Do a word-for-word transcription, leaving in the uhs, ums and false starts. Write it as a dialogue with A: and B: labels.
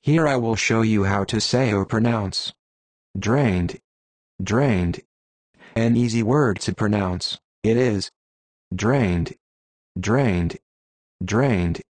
A: Here I will show you how to say or pronounce drained, drained. An easy word to pronounce, it is drained, drained, drained.